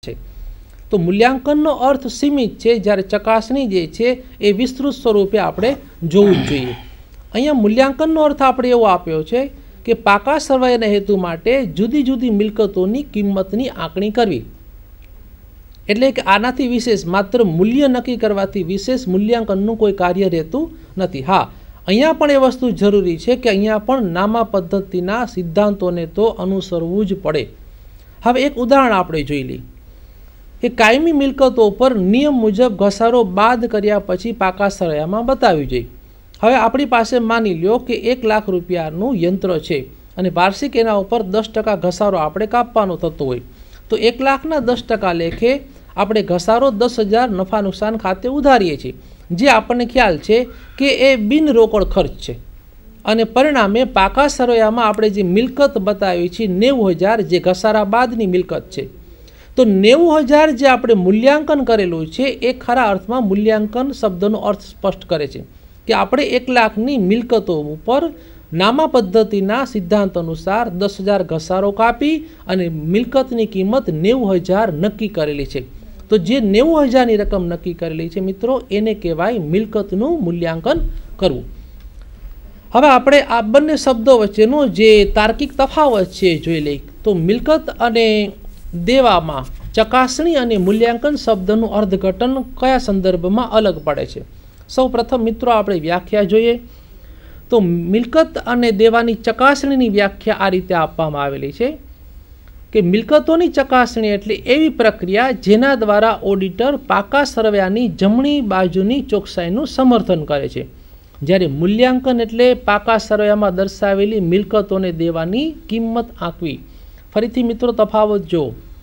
છે। तो मूल्यांकनનો अर्थ सीमित है, જ્યારે ચકાસણી જે છે એ વિસ્તૃત સ્વરૂપે આપણે જોવું જ જોઈએ। અહીંયા મૂલ્યાંકનનો अर्थ આપણે એવો આપ્યો છે કે પાકા સર્વેના હેતુ માટે જુદી જુદી મિલકતોની કિંમતની આંકણી કરવી, એટલે કે આનાથી વિશેષ માત્ર મૂલ્ય નક્કી કરવાથી વિશેષ મૂલ્યાંકનનું કોઈ કાર્ય રહેતું નથી। હા, અહીંયા પણ એ વસ્તુ જરૂરી છે કે અહીંયા પણ નામા પદ્ધતિના સિદ્ધાંતોને તો અનુસરવું જ પડે। હવે એક ઉદાહરણ આપણે જોઈ લઈએ કે કાયમી મિલકતો પર નિયમ મુજબ ઘસારો બાદ કર્યા પછી પાકા સરવૈયામાં બતાવ્યું જોઈએ। હવે આપણી પાસે માની લ્યો કે 1 લાખ રૂપિયાનું યંત્ર છે અને વાર્ષિક એના ઉપર 10% ઘસારો આપણે કાપવાનો થતો હોય, તો 1 લાખના 10% લેખે આપણે ઘસારો 10,000 નફા નુકસાન ખાતે ઉધારીએ છીએ, જે આપણને ખ્યાલ છે કે એ બિન રોકડ ખર્ચ છે। અને પરિણામે પાકા સરવૈયામાં આપણે જે મિલકત બતાવી છે 90,000, જે ઘસારા બાદની મિલકત છે। तो 90,000 જે આપણે મૂલ્યાંકન કરેલું છે એ ખરા અર્થમાં મૂલ્યાંકન શબ્દનો અર્થ સ્પષ્ટ કરે છે કે આપણે 1 લાખની મિલકતો ઉપર નામા પદ્ધતિના સિદ્ધાંત અનુસાર 10,000 ઘસારો કાપી અને મિલકતની કિંમત 90,000 નક્કી કરેલી છે। તો જે 90,000ની રકમ નક્કી કરેલી છે મિત્રો, એને કહેવાય મિલકતનું મૂલ્યાંકન કરવું। હવે આપણે આ બંને શબ્દો વચ્ચેનો જે તાર્કિક તફાવત છે જોઈ લઈએ। તો મિલકત અને દેવામાં ચકાસણી અને મૂલ્યાંકન શબ્દનું અર્થઘટન કયા સંદર્ભમાં અલગ પડે છે? સૌ પ્રથમ મિત્રો આપણે વ્યાખ્યા જોઈએ તો મિલકત અને દેવાની ચકાસણીની વ્યાખ્યા આ રીતે આપવામાં આવેલી છે કે મિલકતોની ચકાસણી એટલે એવી પ્રક્રિયા જેના દ્વારા ઓડિટર પાકા સરવૈયાની જમણી બાજુની ચોકસાઈનું સમર્થન કરે છે, જ્યારે મૂલ્યાંકન એટલે પાકા સરવૈયામાં દર્શાવેલી મિલકતોને દેવાની કિંમત આંકવી। ફરીથી મિત્રો તફાવત જો,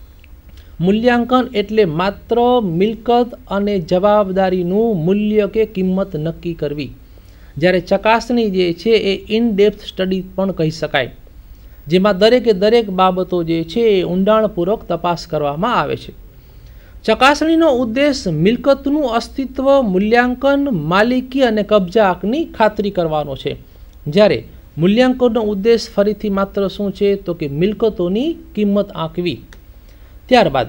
મૂલ્યાંકન એટલે માત્ર મિલકત અને જવાબદારીનું મૂલ્ય કે કિંમત નક્કી કરવી, જ્યારે ચકાસણી જે છે એ ઇન ડેપ્થ સ્ટડી પણ કહી શકાય, જેમાં દરેકે દરેક બાબતો જે છે એ ઊંડાણપૂર્વક તપાસ કરવામાં આવે છે। ચકાસણીનો ઉદ્દેશ મિલકતનું અસ્તિત્વ, મૂલ્યાંકન, માલિકી અને કબજા હકની ખાતરી કરવાનો છે, જ્યારે મૂલ્યાંકનનો ઉદ્દેશ ફરીથી માત્ર શું છે તો કે મિલકતોની કિંમત આંકવી। ત્યારબાદ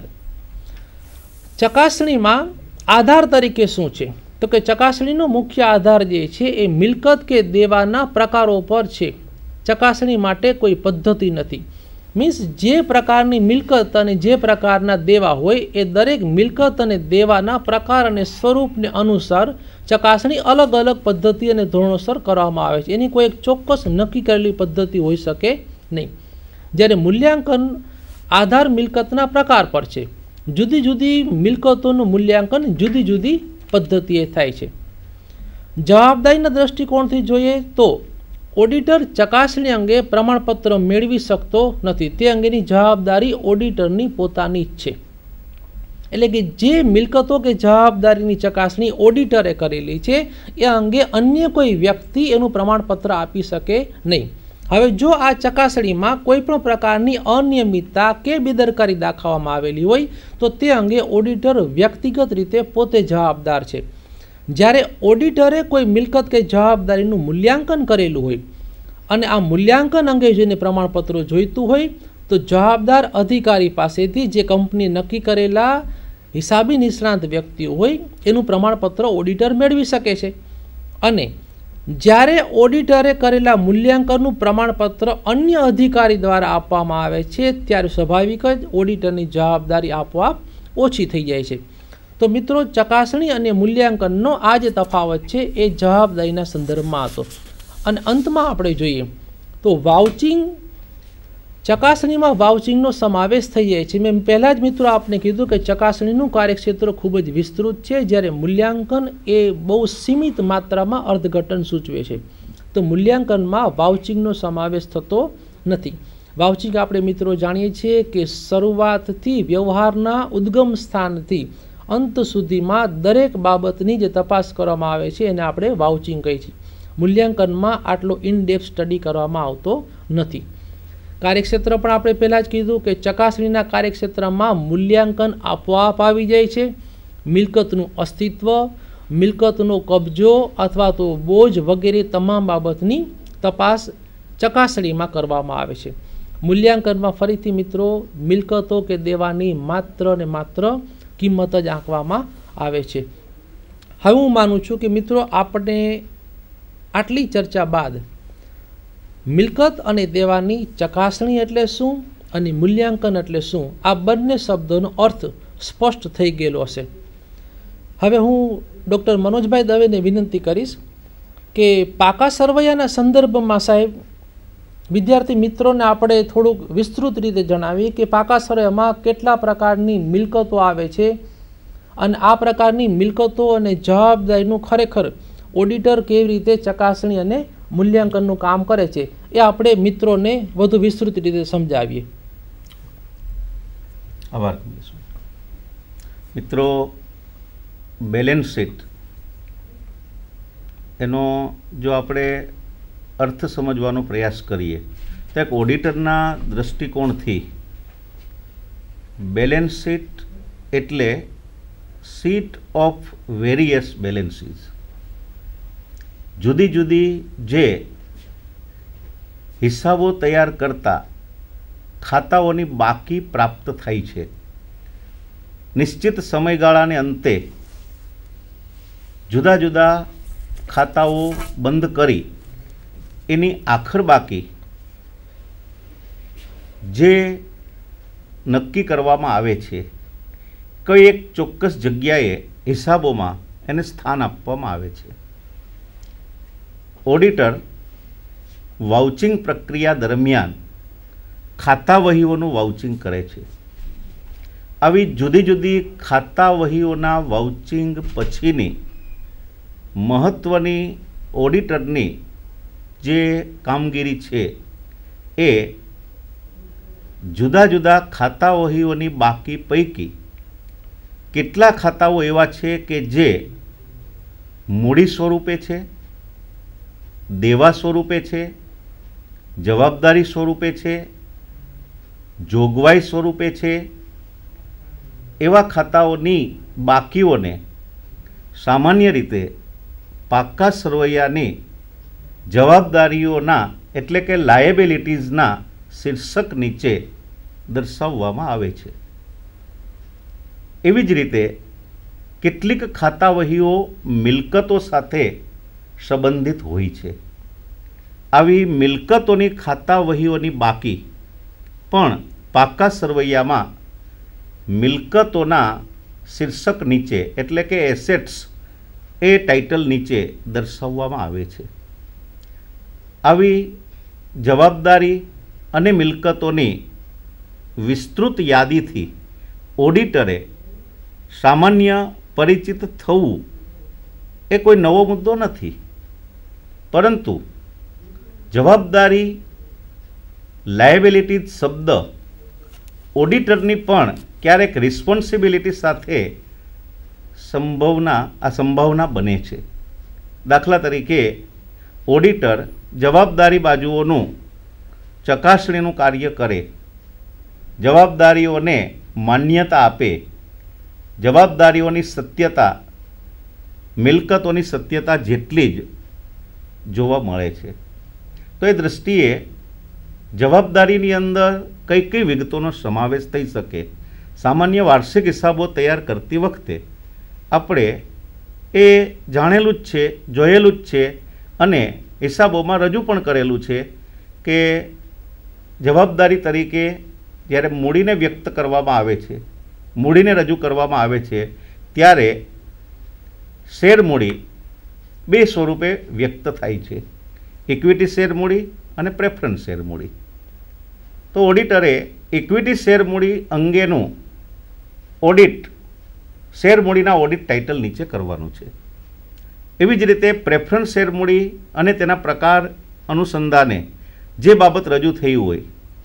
ચકાસણીમાં આધાર તરીકે શું છે તો કે ચકાસણીનો મુખ્ય આધાર જે છે એ મિલકત કે દેવાના પ્રકારો પર છે। ચકાસણી માટે કોઈ પદ્ધતિ નથી, મીન્સ જે પ્રકારની મિલકત અને જે પ્રકારના દેવા હોય એ દરેક મિલકત અને દેવાના પ્રકાર અને સ્વરૂપને અનુસાર ચકાસણી અલગ અલગ પદ્ધતિ અને ધોરણોસર કરવામાં આવે છે। એની કોઈ એક ચોક્કસ નક્કી કરેલી પદ્ધતિ હોઈ શકે નહીં, જ્યારે મૂલ્યાંકન आधार मिलकतना प्रकार पर है। जुदी जुदी मिलकतों मूल्यांकन जुदी जुदी पद्धतिए थाय छे। जवाबदारीना दृष्टिकोणथी जोईए तो ऑडिटर चकासणी अंगे प्रमाणपत्र मेळवी शकतो नथी, ते अंगेनी जवाबदारी ऑडिटरनी पोतानी ज छे। एटले के जे मिलकतों के जवाबदारीनी चकासणी ऑडिटरे करेली छे ए अंगे अन्य कोई व्यक्ति एनुं प्रमाणपत्र आपी शके नहीं। હવે જો આ ચકાસણીમાં કોઈપણ પ્રકારની અનિયમિતતા કે બેદરકારી દાખવવામાં આવેલી હોય તો તે અંગે ઓડિટર વ્યક્તિગત રીતે પોતે જવાબદાર છે। જ્યારે ઓડિટરે કોઈ મિલકત કે જવાબદારીનું મૂલ્યાંકન કરેલું હોય અને આ મૂલ્યાંકન અંગે જેને પ્રમાણપત્રો જોઈતું હોય તો જવાબદાર અધિકારી પાસેથી જે કંપની નક્કી કરેલા હિસાબી નિષ્ણાત વ્યક્તિઓ હોય એનું પ્રમાણપત્ર ઓડિટર મેળવી શકે છે। અને જ્યારે ઓડિટરે કરેલા મૂલ્યાંકનનું પ્રમાણપત્ર અન્ય અધિકારી દ્વારા આપવામાં આવે છે ત્યારે સ્વાભાવિક જ ઓડિટરની જવાબદારી આપોઆપ ઓછી થઈ જાય છે। તો મિત્રો ચકાસણી અને મૂલ્યાંકનનો આ જે તફાવત છે એ જવાબદારીના સંદર્ભમાં હતો। અને અંતમાં આપણે જોઈએ તો વાઉચિંગ, ચકાસણીમાં વાઉચિંગનો સમાવેશ થઈ જાય છે। મેં પહેલાં જ મિત્રો આપને કીધું કે ચકાસણીનું કાર્યક્ષેત્ર ખૂબ જ વિસ્તૃત છે, જ્યારે મૂલ્યાંકન એ બહુ સીમિત માત્રામાં અર્થઘટન સૂચવે છે। તો મૂલ્યાંકનમાં વાઉચિંગનો સમાવેશ થતો નથી। વાઉચિંગ આપણે મિત્રો જાણીએ છીએ કે શરૂઆતથી વ્યવહારના ઉદ્ગમ સ્થાનથી અંત સુધીમાં દરેક બાબતની જે તપાસ કરવામાં આવે છે એને આપણે વાઉચિંગ કહીએ છીએ। મૂલ્યાંકનમાં આટલો ઇન ડેપ્થ સ્ટડી કરવામાં આવતો નથી। કાર્યક્ષેત્ર પણ આપણે પહેલાં જ કીધું કે ચકાસણીના કાર્યક્ષેત્રમાં મૂલ્યાંકન આપોઆપ આવી જાય છે। મિલકતનું અસ્તિત્વ, મિલકતનો કબજો અથવા તો બોજ વગેરે તમામ બાબતની તપાસ ચકાસણીમાં કરવામાં આવે છે। મૂલ્યાંકનમાં ફરીથી મિત્રો મિલકતો કે દેવાની માત્ર ને માત્ર કિંમત જ આંકવામાં આવે છે. હવે હું માનું છું કે મિત્રો આપણે આટલી ચર્ચા બાદ મિલકત અને દેવાની ચકાસણી એટલે શું અને મૂલ્યાંકન એટલે શું આ બંને શબ્દોનો અર્થ સ્પષ્ટ થઈ ગયેલો હશે. હવે હું ડૉક્ટર મનોજભાઈ દવેને વિનંતી કરીશ કે પાકા સરવૈયાના સંદર્ભમાં સાહેબ વિદ્યાર્થી મિત્રોને આપણે થોડુંક વિસ્તૃત રીતે જણાવીએ કે પાકા સરવૈયામાં કેટલા પ્રકારની મિલકતો આવે છે અને આ પ્રકારની મિલકતો અને જવાબદારીનું ખરેખર ઓડિટર કેવી રીતે ચકાસણી અને મૂલ્યાંકનનું કામ કરે છે એ આપણે મિત્રોને વધુ વિસ્તૃત રીતે સમજાવીએ. આભાર મિત્રો. બેલેન્સ શીટ એનો જો આપણે અર્થ સમજવાનો પ્રયાસ કરીએ તો એક ઓડિટરના દૃષ્ટિકોણથી બેલેન્સ શીટ એટલે શીટ ઓફ વેરિયસ બેલેન્સીસ, જુદી જુદી જે હિસાબો તૈયાર કરતા ખાતાઓની બાકી પ્રાપ્ત થાય છે. નિશ્ચિત સમયગાળાને અંતે જુદા જુદા ખાતાઓ બંધ કરી એની આખર બાકી જે નક્કી કરવામાં આવે છે કઈ એક ચોક્કસ જગ્યાએ હિસાબોમાં એને સ્થાન આપવામાં આવે છે. ઓડિટર વાઉચિંગ પ્રક્રિયા દરમિયાન ખાતા વહીઓનું વાઉચિંગ કરે છે. આવી જુદી જુદી ખાતા વહીઓના વાઉચિંગ પછીની મહત્ત્વની ઓડિટરની જે કામગીરી છે એ જુદા જુદા ખાતા વહીઓની બાકી પૈકી કેટલા ખાતાઓ એવા છે કે જે મૂડી સ્વરૂપે છે, દેવા સ્વરૂપે છે, જવાબદારી સ્વરૂપે છે, જોગવાઈ સ્વરૂપે છે, એવા ખાતાઓની બાકીઓને સામાન્ય રીતે પાકા સરવૈયાની જવાબદારીઓના એટલે કે લાયબિલિટીઝના શીર્ષક નીચે દર્શાવવામાં આવે છે. એવી જ રીતે કેટલીક ખાતા વહીઓ મિલકતો સાથે સંબંધિત હોય છે. આવી મિલકતોની ખાતા વહીઓની બાકી પણ પાકા સરવૈયામાં મિલકતોના શીર્ષક નીચે એટલે કે એસેટ્સ એ ટાઇટલ નીચે દર્શાવવામાં આવે છે. આવી જવાબદારી અને મિલકતોની વિસ્તૃત યાદીથી ઓડિટરે સામાન્ય પરિચિત થવું એ કોઈ નવો મુદ્દો નથી, પરંતુ જવાબદારી લાયબિલિટી શબ્દ ઓડિટરની પણ ક્યારેક રિસ્પોન્સિબિલિટી સાથે સંભાવના બને છે. દાખલા તરીકે ઓડિટર જવાબદારી બાજુઓનું ચકાસણીનું કાર્ય કરે, જવાબદારીઓને માન્યતા આપે, જવાબદારીઓની સત્યતા મિલકતોની સત્યતા જેટલી જ જોવા મળે છે. તો એ દૃષ્ટિએ જવાબદારીની અંદર કઈ કઈ વિગતોનો સમાવેશ થઈ શકે, સામાન્ય વાર્ષિક હિસાબો તૈયાર કરતી વખતે આપણે એ જાણેલું જ છે, જોયેલું જ છે અને હિસાબોમાં રજૂ પણ કરેલું છે કે જવાબદારી તરીકે જ્યારે મૂડીને વ્યક્ત કરવામાં આવે છે, મૂડીને રજૂ કરવામાં આવે છે ત્યારે શેર મૂડી બે સ્વરૂપે વ્યક્ત થાય છે, ઇક્વિટી શેર મૂડી અને પ્રેફરન્સ શેર મૂડી. તો ઓડિટરે ઇક્વિટી શેર મૂડી અંગેનું ઓડિટ શેર મૂડીના ઓડિટ ટાઇટલ નીચે કરવાનું છે. એવી જ રીતે પ્રેફરન્સ શેર મૂડી અને તેના પ્રકાર અનુસંધાને જે બાબત રજૂ થઈ હોય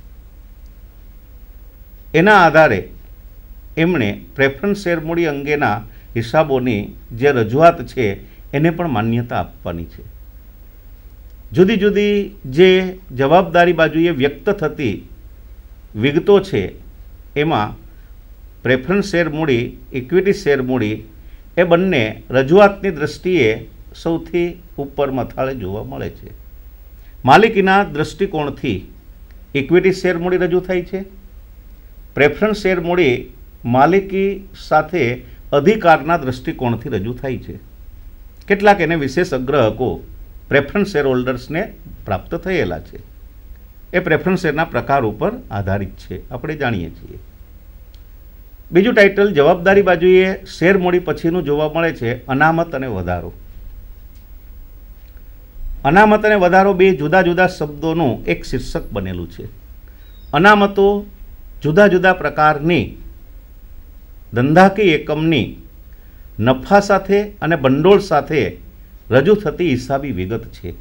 એના આધારે એમણે પ્રેફરન્સ શેર મૂડી અંગેના હિસાબોની જે રજૂઆત છે એને પણ માન્યતા આપવાની છે. જુદી જુદી જે જવાબદારી બાજુએ વ્યક્ત થતી વિગતો છે એમાં પ્રેફરન્સ શેર મૂડી, ઇક્વિટી શેર મૂડી એ બંને રજૂઆતની દૃષ્ટિએ સૌથી ઉપર મથાળે જોવા મળે છે. માલિકીના દૃષ્ટિકોણથી ઇક્વિટી શેર મૂડી રજૂ થાય છે. પ્રેફરન્સ શેર મૂડી માલિકી સાથે અધિકારના દૃષ્ટિકોણથી રજૂ થાય છે. કેટલાક એને વિશેષ અગ્રહકો પ્રેફરન્સ શેર હોલ્ડર્સને પ્રાપ્ત થયેલા છે. એ પ્રેફરન્સ શેરના પ્રકાર ઉપર આધારિત છે, આપણે જાણીએ છીએ. બીજું ટાઇટલ જવાબદારી બાજુએ શેર મૂડી પછીનું જોવા મળે છે અનામત અને વધારો. અનામત અને વધારો બે જુદા જુદા શબ્દોનું એક શીર્ષક બનેલું છે. અનામતો જુદા જુદા પ્રકારની ધંધાકીય એકમની નફા સાથે અને ભંડોળ સાથે રજૂ થતી હિસાબી વિગત છે.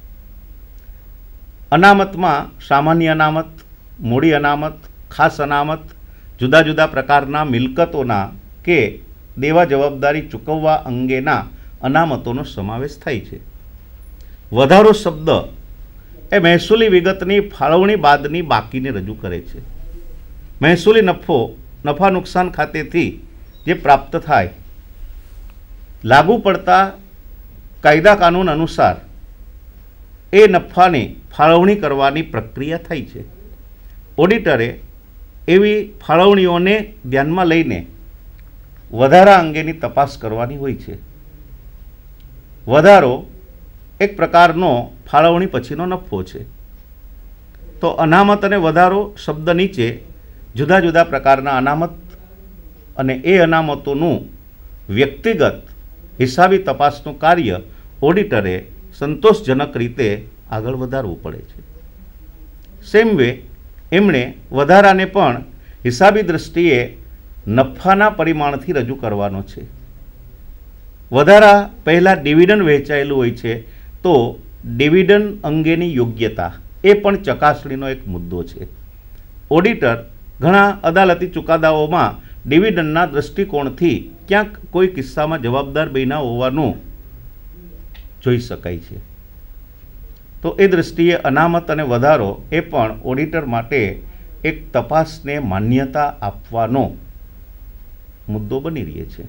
અનામતમાં સામાન્ય અનામત, મૂડી અનામત, ખાસ અનામત, જુદા જુદા પ્રકારના મિલકતોના કે દેવા જવાબદારી ચૂકવવા અંગેના અનામતોનો સમાવેશ થાય છે. વધારો શબ્દ એ મહેસૂલી વિગતની ફાળવણી બાદની બાકીને રજૂ કરે છે. મહેસૂલી નફા નુકસાન ખાતેથી જે પ્રાપ્ત થાય લાગુ પડતા કાયદા કાનૂન અનુસાર એ નફાની ફાળવણી કરવાની પ્રક્રિયા થઈ છે. ઓડિટરે એવી ફાળવણીઓને ધ્યાનમાં લઈને વધારા અંગેની તપાસ કરવાની હોય છે. વધારો એક પ્રકારનો ફાળવણી પછીનો નફો છે. તો અનામત અને વધારો શબ્દ નીચે જુદા જુદા પ્રકારના અનામત અને એ અનામતોનું વ્યક્તિગત હિસાબી તપાસનું કાર્ય ઓડિટરે સંતોષજનક રીતે આગળ વધારવું પડે છે. સેમ વે એમણે વધારાને પણ હિસાબી દૃષ્ટિએ નફાના પરિમાણથી રજૂ કરવાનો છે. વધારા પહેલાં ડિવિડન્ડ વહેંચાયેલું હોય છે, તો ડિવિડન્ડ અંગેની યોગ્યતા એ પણ ચકાસણીનો એક મુદ્દો છે. ઓડિટર ઘણા અદાલતી ચુકાદાઓમાં ડિવિડન્ડના દૃષ્ટિકોણથી ક્યાંક કોઈ કિસ્સામાં જવાબદાર બન્યા હોવાનું જોઈ શકાય છે. તો એ દૃષ્ટિએ અનામત અને વધારો એ પણ ઓડિટર માટે એક તપાસને માન્યતા આપવાનો મુદ્દો બની રહે છે.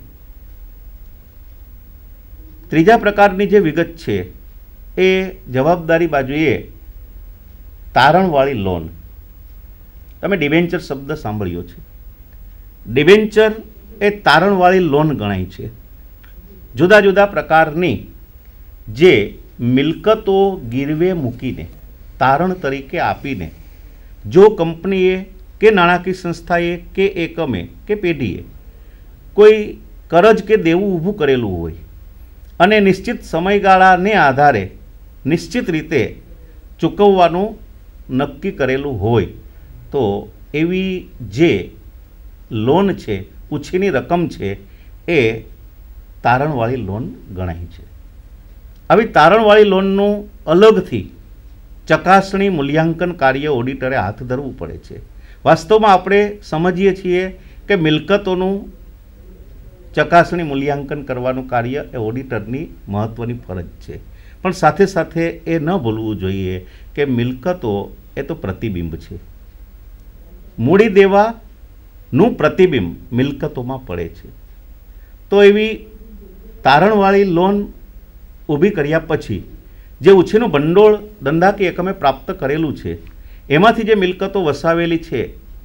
ત્રીજા પ્રકારની જે વિગત છે એ જવાબદારી બાજુએ તારણવાળી લોન. તમે ડિબેન્ચર શબ્દ સાંભળ્યો છે. ડિબેન્ચર એ તારણવાળી લોન ગણાય છે. જુદા જુદા પ્રકારની જે મિલકતો ગીરવે મૂકીને તારણ તરીકે આપીને જો કંપનીએ કે નાણાકીય સંસ્થાએ કે એકમે કે પેઢીએ કોઈ કરજ કે દેવું ઊભું કરેલું હોય અને નિશ્ચિત સમયગાળાને આધારે નિશ્ચિત રીતે ચૂકવવાનું નક્કી કરેલું હોય, તો એવી જે લોન છે, પૂછીની રકમ છે, એ તારણવાળી લોન ગણાય છે. આવી તારણવાળી લોનનું અલગથી ચકાસણી મૂલ્યાંકન કાર્ય ઓડિટરે હાથ ધરવું પડે છે. વાસ્તવમાં આપણે સમજીએ છીએ કે મિલકતોનું ચકાસણી મૂલ્યાંકન કરવાનું કાર્ય એ ઓડિટરની મહત્ત્વની ફરજ છે. પણ સાથે સાથે એ ન ભૂલવું જોઈએ કે મિલકતો એ તો પ્રતિબિંબ છે. મૂડી દેવાનું પ્રતિબિંબ મિલકતોમાં પડે છે. તો એવી તારણવાળી લોન ઊભી કર્યા પછી જે ઉછીનું ભંડોળ ધંધાકીય એકમે પ્રાપ્ત કરેલું છે, એમાંથી જે મિલકતો વસાવેલી છે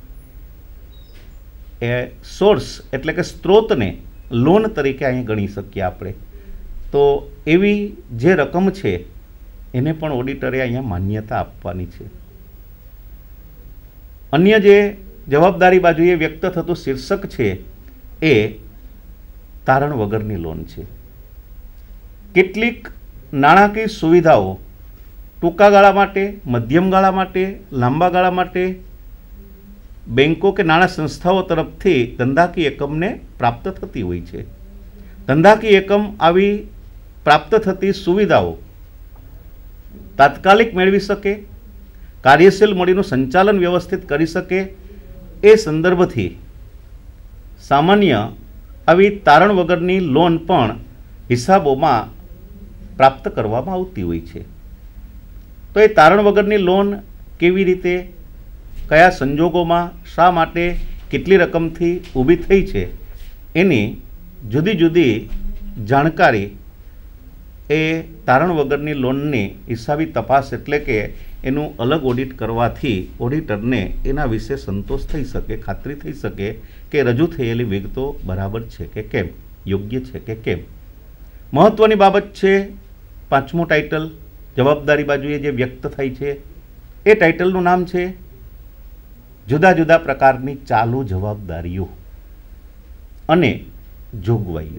એ સોર્સ એટલે કે સ્ત્રોતને લોન તરીકે અહીં ગણી શકીએ આપણે. તો એવી જે રકમ છે એને પણ ઓડિટરે અહીંયા માન્યતા આપવાની છે. અન્ય જે જવાબદારી બાજુએ વ્યક્ત થતું શીર્ષક છે એ તારણ વગરની લોન છે. કેટલીક નાણાકીય સુવિધાઓ ટૂંકા ગાળા માટે, મધ્યમ ગાળા માટે, લાંબા ગાળા માટે બેંકો કે નાણાં સંસ્થાઓ તરફથી ધંધાકીય એકમને પ્રાપ્ત થતી હોય છે. ધંધાકીય એકમ આવી પ્રાપ્ત થતી સુવિધાઓ તાત્કાલિક મેળવી શકે, કાર્યશીલ મૂડીનું સંચાલન વ્યવસ્થિત કરી શકે, એ સંદર્ભથી સામાન્ય આવી તારણ વગરની લોન પણ હિસાબોમાં પ્રાપ્ત કરવામાં આવતી હોય છે. તો એ તારણ વગરની લોન કેવી રીતે, કયા સંજોગોમાં, શા માટે, કેટલી રકમથી ઊભી થઈ છે, એની જુદી જુદી જાણકારી એ તારણ વગરની લોનની હિસાબી તપાસ એટલે કે એનું અલગ ઓડિટ કરવાથી ઓડિટરને એના વિશે સંતોષ થઈ શકે, ખાતરી થઈ શકે કે રજૂ થયેલી વિગતો બરાબર છે કે કેમ, યોગ્ય છે કે કેમ. મહત્ત્વની બાબત છે પાંચમું ટાઇટલ જવાબદારી બાજુએ જે વ્યક્ત થાય છે એ ટાઇટલનું નામ છે જુદા જુદા પ્રકારની ચાલુ જવાબદારીઓ અને જોગવાઈઓ.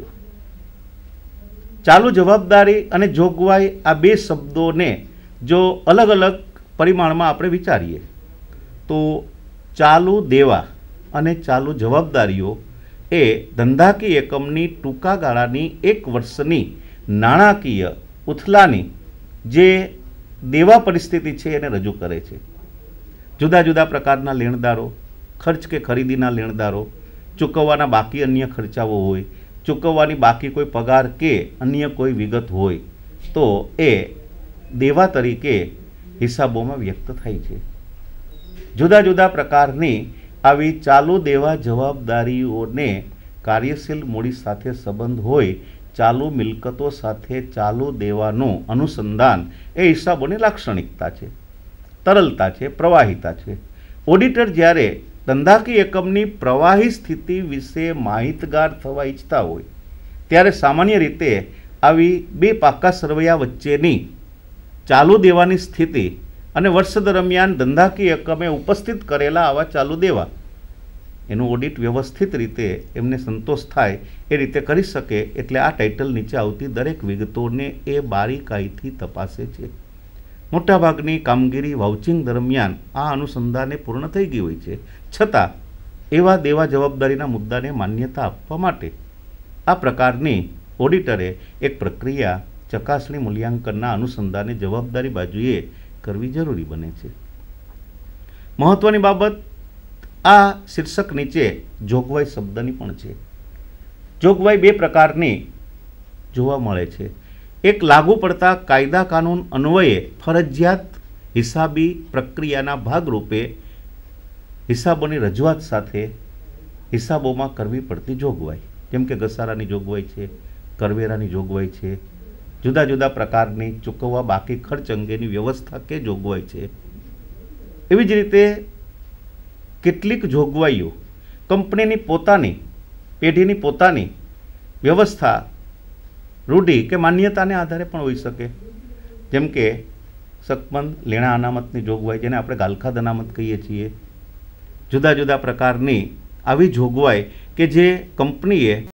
ચાલુ જવાબદારી અને જોગવાઈ આ બે શબ્દોને જો અલગ અલગ પરિમાણમાં આપણે વિચારીએ તો ચાલુ દેવા અને ચાલુ જવાબદારીઓ એ ધંધાકીય એકમની ટૂંકા ગાળાની 1 વર્ષની નાણાકીય ઉથલાની જે દેવા પરિસ્થિતિ છે એને રજૂ કરે છે. જુદા જુદા પ્રકારના લેણદારો, ખર્ચ કે ખરીદીના લેણદારો, ચૂકવવાના બાકી અન્ય ખર્ચાઓ હોય, ચૂકવવાની બાકી કોઈ પગાર કે અન્ય કોઈ વિગત હોય તો એ દેવા તરીકે હિસાબોમાં વ્યક્ત થાય છે. જુદા જુદા પ્રકારની આવી ચાલુ દેવા જવાબદારીઓને કાર્યશીલ મૂડી સાથે સંબંધ હોય, ચાલુ મિલકતો સાથે ચાલુ દેવાનું અનુસંધાન એ હિસાબોની લાક્ષણિકતા છે, તરલતા છે, પ્રવાહિતા છે. ઓડિટર જ્યારે ધંધાકીય એકમની પ્રવાહી સ્થિતિ વિશે માહિતગાર થવા ઈચ્છતા હોય ત્યારે સામાન્ય રીતે આવી બે પાકા સરવૈયા વચ્ચેની ચાલુ દેવાની સ્થિતિ અને વર્ષ દરમિયાન ધંધાકીય એકમે ઉપસ્થિત કરેલા આવા ચાલુ દેવા એનું ઓડિટ વ્યવસ્થિત રીતે એમને સંતોષ થાય એ રીતે કરી શકે. એટલે આ ટાઇટલ નીચે આવતી દરેક વિગતોને એ બારીકાઈથી તપાસે છે. મોટાભાગની કામગીરી વાઉચિંગ દરમિયાન આ અનુસંધાને પૂર્ણ થઈ ગઈ હોય છે, છતાં એવા દેવા જવાબદારીના મુદ્દાને માન્યતા આપવા માટે આ પ્રકારની ઓડિટરે એક પ્રક્રિયા ચકાસણી મૂલ્યાંકનના અનુસંધાને જવાબદારી બાજુએ કરવી જરૂરી બને છે. મહત્વની બાબત આ શીર્ષક નીચે જોગવાઈ શબ્દની પણ છે. જોગવાઈ બે પ્રકારની જોવા મળે છે. એક લાગુ પડતા કાયદા કાનૂન અન્વયે ફરજિયાત હિસાબી પ્રક્રિયાના ભાગરૂપે હિસાબોની રજૂઆત સાથે હિસાબોમાં કરવી પડતી જોગવાઈ, જેમ કે ઘસારાની જોગવાઈ છે, કરવેરાની જોગવાઈ છે, જુદા જુદા પ્રકારની ચૂકવવા બાકી ખર્ચ અંગેની વ્યવસ્થા કે જોગવાઈ છે. એવી જ રીતે કેટલીક જોગવાઈઓ કંપનીની પોતાની પેઢીની પોતાની વ્યવસ્થા, રૂઢિ કે માન્યતાને આધારે પણ હોઈ શકે, જેમ કે શકમંદ લેણા અનામતની જોગવાઈ, જેને આપણે ગાલખાદ અનામત કહીએ છીએ. જુદા જુદા પ્રકારની આવી જોગવાઈ કે જે કંપનીએ